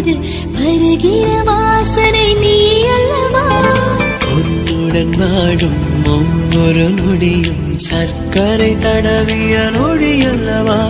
போது வருகிற வாசனை நீ அல்லவா உன்னுடன் வாடும் ஒவ்வொரு நொடியும் சர்க்கரை தடவிய நொடி அல்லவா